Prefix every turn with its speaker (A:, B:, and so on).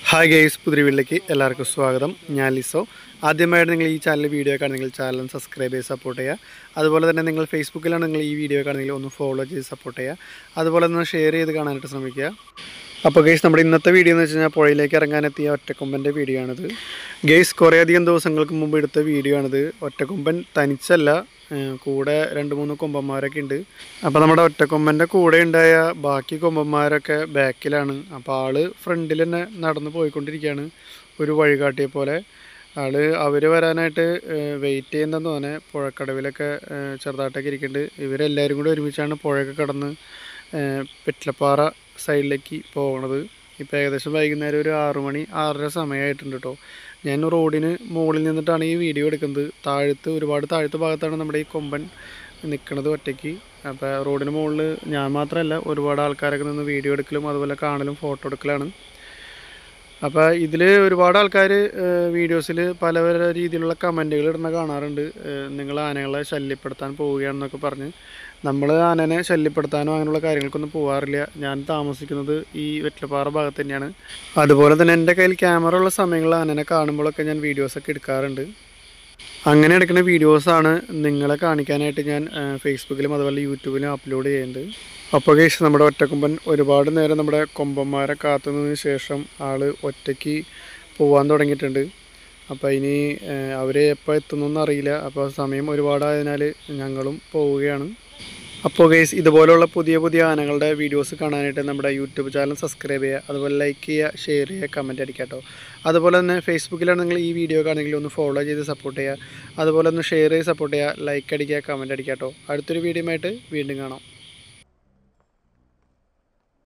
A: Hi guys, പുതിയ വീട്ടിലേക്ക് എല്ലാവർക്കും സ്വാഗതം. ഞാൻ ലിസോ. ആദ്യമായിട്ട് നിങ്ങൾ ഈ ചാനൽ വീഡിയോ കാണുന്നെങ്കിൽ ചാനൽ സബ്സ്ക്രൈബ് ചെയ്ത് സപ്പോർട്ട് ചെയ്യുക. അതുപോലെ തന്നെ നിങ്ങൾ ഫേസ്ബുക്കിലാണ് നിങ്ങൾ ഈ വീഡിയോ കാണുന്നെങ്കിൽ ഒന്ന് ഫോളോ ചെയ്ത് സപ്പോർട്ട് ചെയ്യുക. അതുപോലെ തന്നെ ഷെയർ ചെയ്ത് കാണാനായിട്ട് ശ്രമിക്കുക. അപ്പോൾ ഗൈസ്, നമ്മുടെ ഇന്നത്തെ വീഡിയോ എന്ന് വെച്ച് കഴിഞ്ഞാൽ പുഴയിലേക്ക് ഇറങ്ങാനെത്തിയ ഒറ്റക്കൊമ്പൻ്റെ വീഡിയോ ആണിത്. ഗൈസ്, കുറേയധികം ദിവസങ്ങൾക്ക് മുമ്പ് എടുത്ത വീഡിയോ ആണിത്. ഒറ്റക്കൊമ്പൻ തനിച്ചല്ല, കൂടെ 2-3 കൊമ്പന്മാരൊക്കെ ഉണ്ട്. അപ്പോൾ നമ്മുടെ ഒറ്റക്കൊമ്പൻ്റെ കൂടെ ഉണ്ടായ ബാക്കി കൊമ്പന്മാരൊക്കെ ബാക്കിലാണ്. അപ്പോൾ ആള് ഫ്രണ്ടിൽ തന്നെ നടന്ന് പോയിക്കൊണ്ടിരിക്കുകയാണ്, ഒരു വഴികാട്ടിയെ പോലെ. അവർ വരാനായിട്ട് വെയിറ്റ് ചെയ്യുന്നതെന്ന് തോന്നുന്നത്. പുഴക്കടവിലൊക്കെ ചെറുതായിട്ടൊക്കെ ഇരിക്കുന്നുണ്ട്. ഇവരെല്ലാവരും കൂടി ഒരുമിച്ചാണ് പുഴയൊക്കെ കടന്ന് പെറ്റിലപ്പാറ സൈഡിലേക്ക് പോകണത്. ഇപ്പോൾ ഏകദേശം വൈകുന്നേരം ഒരു 6 മണി 6:30 സമയമായിട്ടുണ്ട് കേട്ടോ. ഞാൻ റോഡിന് മുകളിൽ നിന്നിട്ടാണ് ഈ വീഡിയോ എടുക്കുന്നത്. ഒരുപാട് താഴത്തെ ഭാഗത്താണ് നമ്മുടെ ഈ കൊമ്പൻ നിൽക്കുന്നത് ഒറ്റയ്ക്ക്. അപ്പോൾ റോഡിന് മുകളിൽ ഞാൻ മാത്രമല്ല, ഒരുപാട് ആൾക്കാരൊക്കെ നിന്ന് വീഡിയോ എടുക്കലും അതുപോലെ കാണലും ഫോട്ടോ എടുക്കലാണ്. അപ്പോൾ ഇതിൽ ഒരുപാട് ആൾക്കാർ വീഡിയോസിൽ പല പല രീതിയിലുള്ള കമൻറ്റുകൾ ഇടുന്ന കാണാറുണ്ട്. നിങ്ങൾ ആനകളെ ശല്യപ്പെടുത്താൻ പോവുകയാണെന്നൊക്കെ പറഞ്ഞ്. നമ്മൾ ആനനെ ശല്യപ്പെടുത്താനോ അങ്ങനെയുള്ള കാര്യങ്ങൾക്കൊന്നും പോകാറില്ല. ഞാൻ താമസിക്കുന്നത് ഈ വെറ്റിലപ്പാറ ഭാഗത്ത് തന്നെയാണ്. അതുപോലെ തന്നെ എൻ്റെ കയ്യിൽ ക്യാമറ ഉള്ള സമയങ്ങളിൽ ആനനെ കാണുമ്പോഴൊക്കെ ഞാൻ വീഡിയോസൊക്കെ എടുക്കാറുണ്ട്. അങ്ങനെ എടുക്കുന്ന വീഡിയോസാണ് നിങ്ങളെ കാണിക്കാനായിട്ട് ഞാൻ ഫേസ്ബുക്കിലും അതുപോലെ യൂട്യൂബിലും അപ്ലോഡ് ചെയ്യുന്നുണ്ട്. അപ്പോൾ ഗൈസ്, നമ്മുടെ ഒറ്റക്കൊമ്പൻ ഒരുപാട് നേരം നമ്മുടെ കൊമ്പന്മാരെ കാത്തുന്നതിന് ശേഷം ഒറ്റയ്ക്ക് പോകാൻ തുടങ്ങിയിട്ടുണ്ട്. അപ്പോൾ ഇനി അവർ എപ്പോൾ എത്തുന്നൊന്നും അറിയില്ല. അപ്പോൾ സമയം ഒരുപാടായതിനാൽ ഞങ്ങളും പോവുകയാണ്. അപ്പോൾ ഗൈസ്, ഇതുപോലുള്ള പുതിയ പുതിയ ആനകളുടെ വീഡിയോസ് കാണാനായിട്ട് നമ്മുടെ യൂട്യൂബ് ചാനൽ സബ്സ്ക്രൈബ് ചെയ്യുക. അതുപോലെ ലൈക്ക് ചെയ്യുക, ഷെയർ ചെയ്യുക, കമൻറ്റ് അടിക്കുക കേട്ടോ. അതുപോലെ തന്നെ ഫേസ്ബുക്കിലാണ് നിങ്ങൾ ഈ വീഡിയോ കാണുന്നെങ്കിൽ ഒന്ന് ഫോളോ ചെയ്ത് സപ്പോർട്ട് ചെയ്യുക. അതുപോലെ ഒന്ന് ഷെയർ ചെയ്ത് സപ്പോർട്ട് ചെയ്യുക, ലൈക്ക് അടിക്കുക, കമൻറ്റ് അടിക്കുക കേട്ടോ. അടുത്തൊരു വീഡിയോ ആയിട്ട് വീണ്ടും കാണാം.